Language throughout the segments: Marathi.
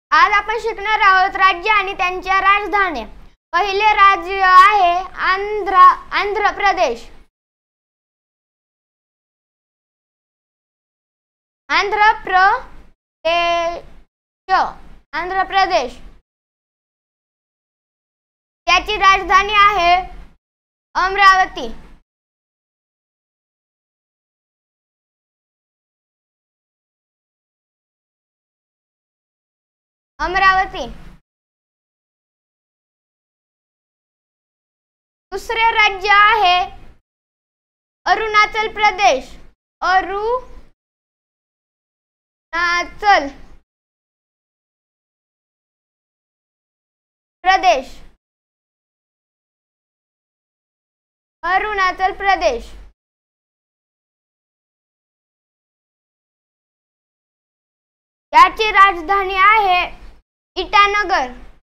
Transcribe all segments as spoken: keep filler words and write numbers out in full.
आज आपण शिकणार आहोत राज्य आणि त्यांच्या राजधान्या। पहिले राज्य आहे आंध्र आंध्र प्रदेश। आंध्र प्रदेश आंध्र प्रदेश त्याची राजधानी आहे अमरावती। अमरावती दुसरे राज्य आहे अरुणाचल प्रदेश। अरुणाचल प्रदेश अरुणाचल प्रदेश याची राजधानी आहे ईटानगर।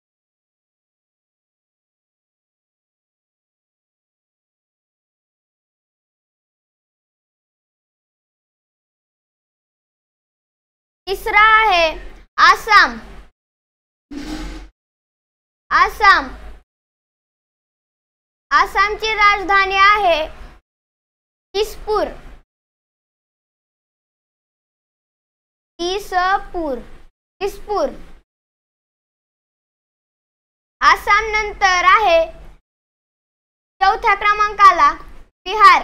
तिसरा आहे आसाम। आसाम आसामची राजधानी आहे दिसपूर। दिसपूर दिसपूर आसाम नंतर आहे चौथ्या क्रमांकाला बिहार।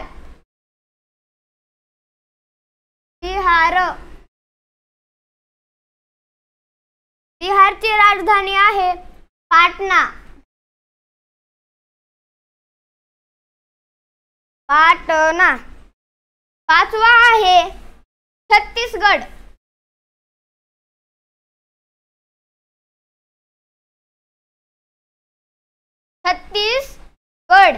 बिहार बिहारची राजधानी आहे पाटणा। पाटणा पाचवा आहे छत्तीसगड। छत्तीसगड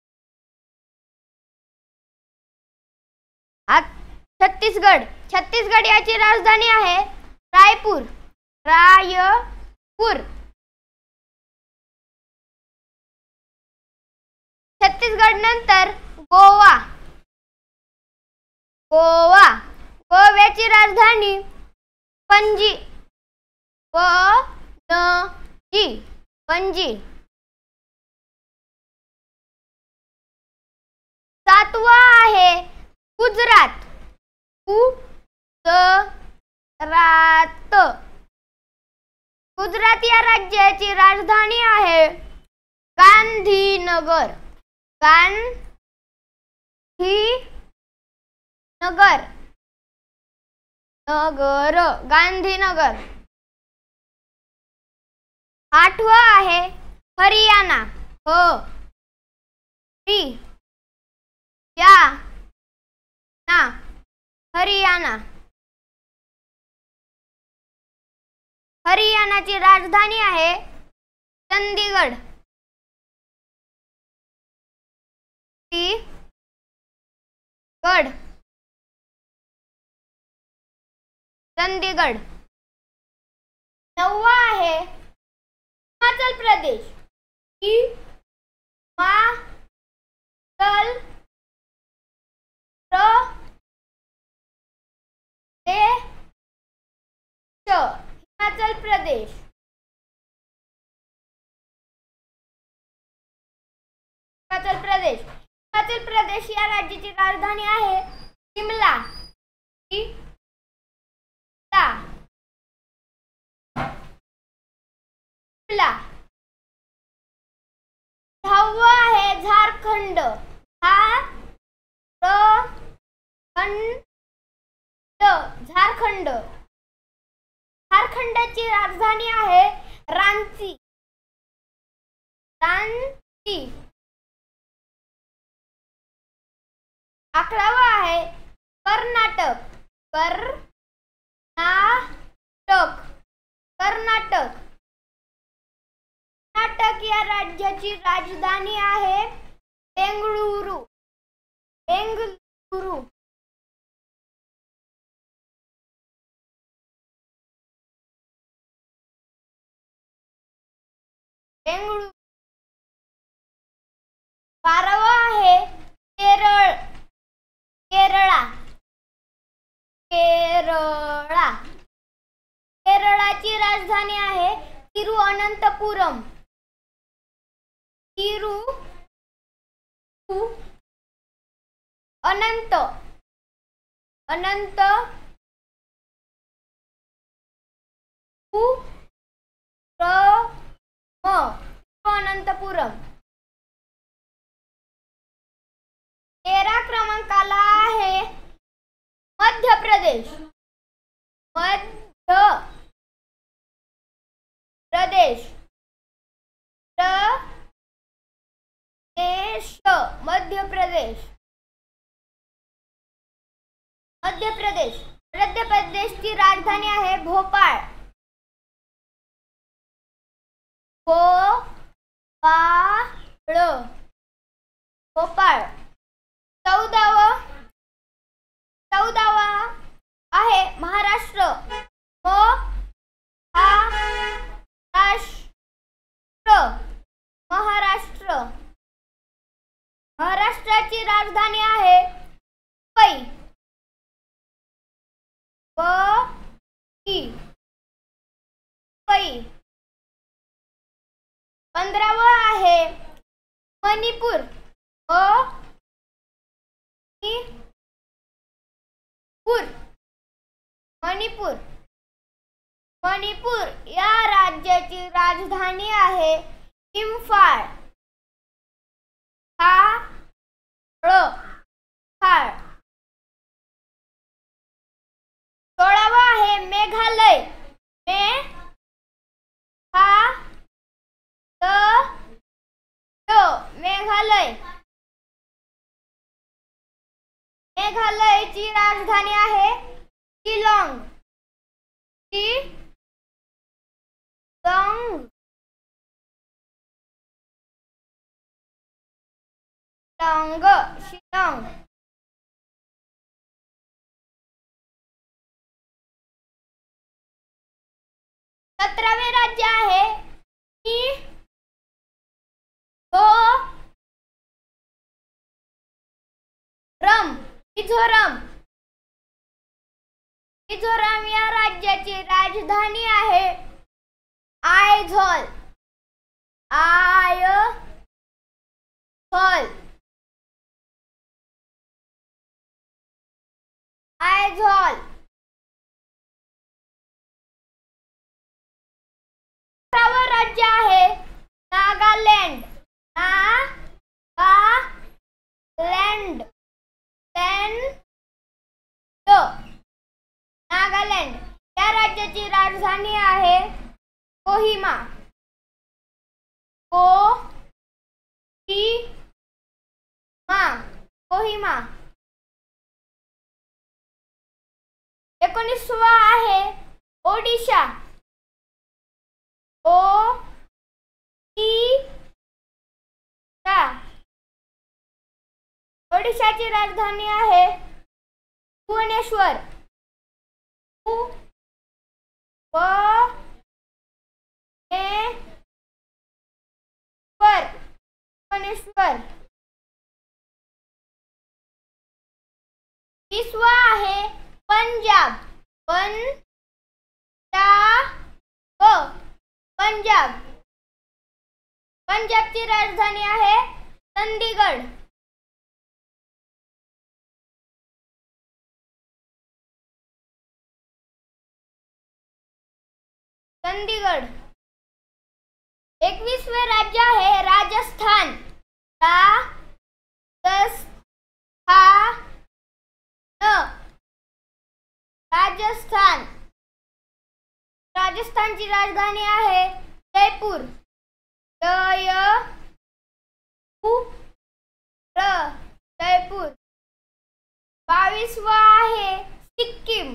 छत्तीसगड छत्तीसगड याची राजधानी आहे रायपूर। रायपूर छत्तीसगड नंतर गोवा। गोवा गोव्याची राजधानी पणजी। पणजी पणजी सातवा आहे गुजरात। गुजरात गुजरात या राज्याची राजधानी आहे गांधीनगर। गांधीनगर नगर गांधीनगर आठवा आहे हरियाणा। हरियाणा हरियाणा हरियाणाची राजधानी आहे चंदीगड। चंदीगड चंदीगड नववा आहे हिमाचल प्रदेश। हिमाचल प्रदेश हिमाचल प्रदेश हिमाचल प्रदेश हिमाचल प्रदेश या राज्याची राजधानी आहे शिमला। शिमला दहावा आहे झारखंड। झारखंड झारखंड झारखंडची राजधानी आहे रांची। रांची अकरावा आहे कर्नाटक। कर्नाटक कर्नाटक कर्नाटक या राज्याची राजधानी आहे बेंगळुरू। बेंगळुरू बेंगळुरू बारावा आहे केरळ। केरळा केरळा केरळाची राजधानी आहे तिरुअनंतपुरम. तिरु अनंत अनंत तिरुअनंतपुरम. तेरा क्रमांकाला आहे मध्य प्रदेश. मध्य प्रदेश प्रदेश मध्य प्रदेश मध्य प्रदेश मध्य प्रदेशची राजधानी आहे भोपाळ. भोपाळ भोपाळ. चौदाव चौदावा आहे महाराष्ट्र. महाराष्ट्र महाराष्ट्र महाराष्ट्राची राजधानी आहे मुंबई. मुंबई. पंधरावं आहे मणिपूर. मणिपूर मणिपूर मणिपूर या राज्याची राजधानी आहे इम्फाळ. फाळ. सोळावा आहे मेघालय. मे हा द मेघालय. मेघालयची राजधानी आहे शिलाँग. शिलाँग शिलाँग शिलाँग. सतरावे राज्य आहे मिझोरम. मिझोरम मिझोरम या राज्याची राजधानी आहे आयझॉल. आयझॉल आयझॉल. अठरावं राज्य आहे नागालँड. नागालँड नागालँड या राज्याची राजधानी आहे कोहिमा. कोहिमा कोहिमा. एकोणीसवा आहे ओडिशा. ओडिशा ओडिशाची राजधानी आहे भुवनेश्वर. भुवनेश्वर. विसवा आहे पंजाब. पंजाब पंजाब पंजाबची राजधानी आहे चंदीगड. चंदीगड. एकवीसवे राज्य आहे राजस्थान. राजस्थान राजस्थान राजस्थानची राजधानी आहे जयपूर. जयपूर. बावीसवा आहे सिक्कीम.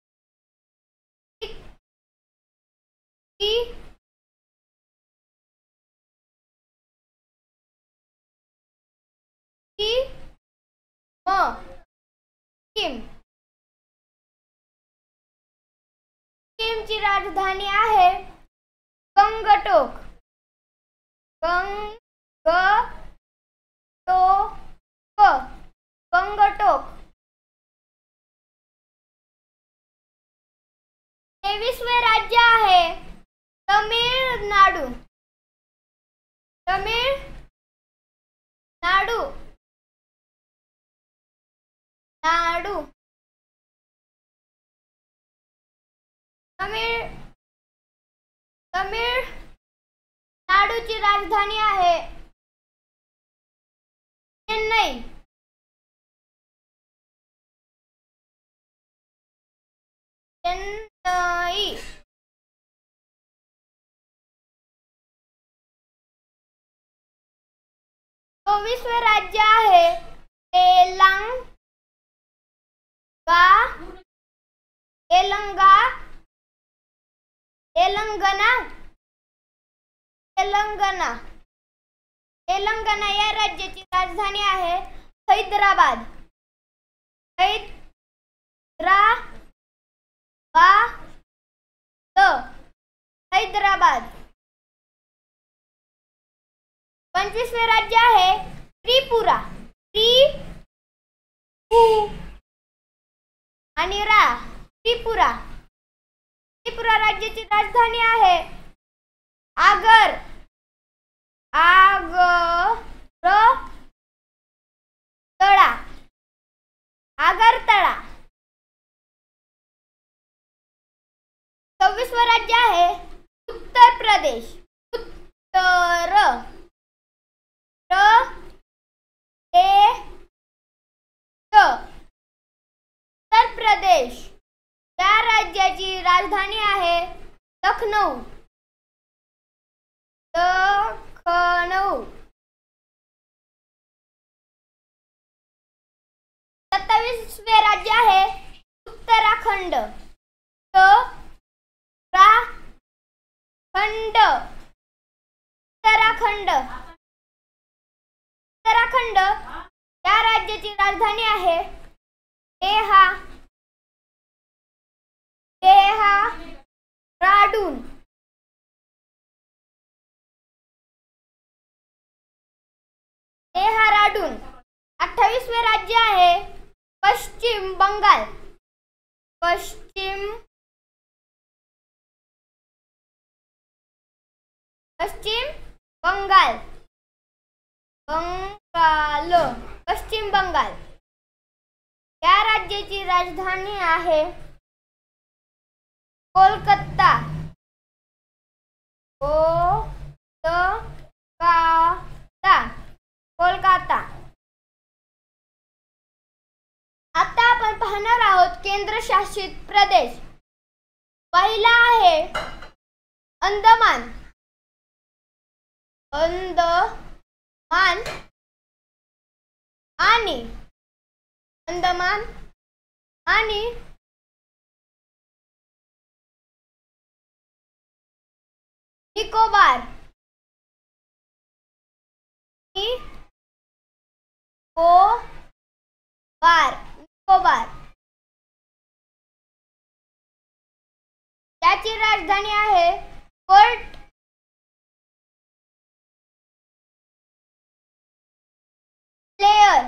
सिक्कीम सिक्कीमची राजधानी आहे गंगटोक. गंगटोक गंगटोक. तेवीसवे राज्य आहे तामिळनाडू तामिळनाडू नाडू तमिळ तमिळनाडूची राजधानी आहे चेन्नई चेन्नई चोवीसवे राज्य आहे तेलंगा तेलंगा तेलंगणा तेलंगणा तेलंगणा या राज्याची राजधानी आहे हैदराबाद हैदराबाद हैदराबाद पंचवीसवे राज्य आहे त्रिपुरा त्रिपुरा आणि रा त्रिपुरा त्रिपुरा राज्याची राजधानी आहे आगर आगरतळा आगरतळा सव्वीसवे राज्य आहे उत्तर प्रदेश उत्तर उत्तर प्रदेश या राज्याची राजधानी आहे लखनौ लखनौ सत्तावीसवे राज्य आहे उत्तराखंड उत्तराखंड उत्तराखंड उत्तराखंड या राज्याची राजधानी आहे देहा देहराडून देहराडून अठ्ठावीसवे राज्य आहे पश्चिम बंगाल पश्चिम पश्चिम बंगाल बंगाल पश्चिम बंगाल या राज्याची राजधानी आहे कोलकाता कोलकाता कोलकाता आता आपण पाहणार आहोत केंद्रशासित प्रदेश पहिला आहे अंदमान अंदमान आणि अंदमान आणि निकोबार निकोबार निकोबार त्याची राजधानी आहे पोर्ट ब्लेअर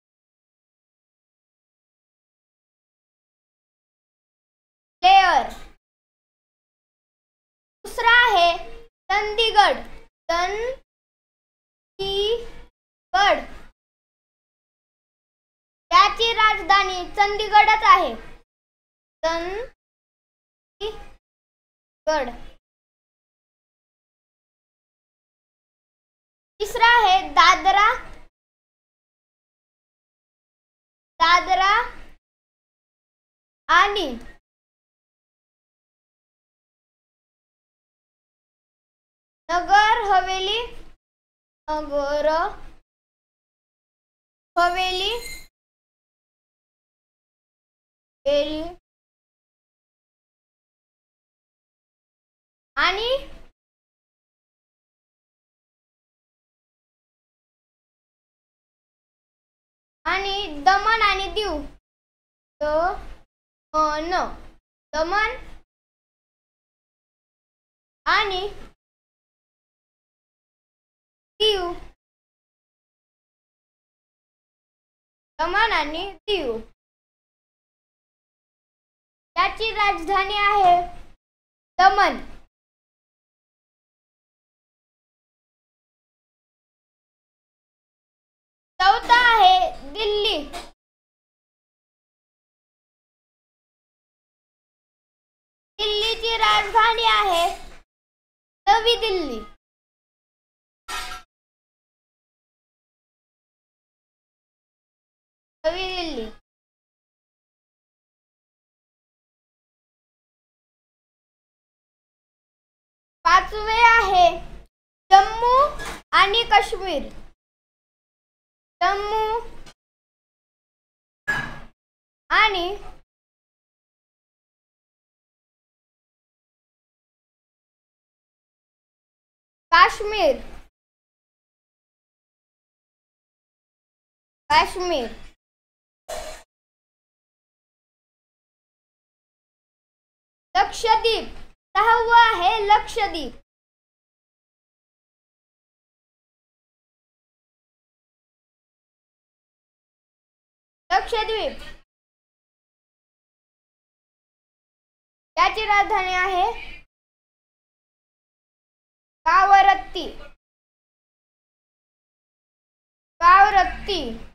ब्लेअर दुसरा आहे चंदीगड चंदीगड त्याची राजधानी चंदीगडच आहे चंदीगड तिसरा आहे दादरा दादरा आणि नगर हवेली नगर हवेली आणि आणि दमन आणि दीव दमन दमन आणि दीव दमन आणि दीव याची राजधानी आहे दमन दिल्ली. दिल्लीची राजधानी आहे नवी दिल्ली. नवी दिल्ली. पाचवे आहे जम्मू आणि काश्मीर. जम्मू आणि काश्मीर. काश्मीर. लक्षद्वीप. सहावा आहे लक्षद्वीप. लक्षद्वीप याची राजधानी आहे कावरत्ती. कावरत्ती.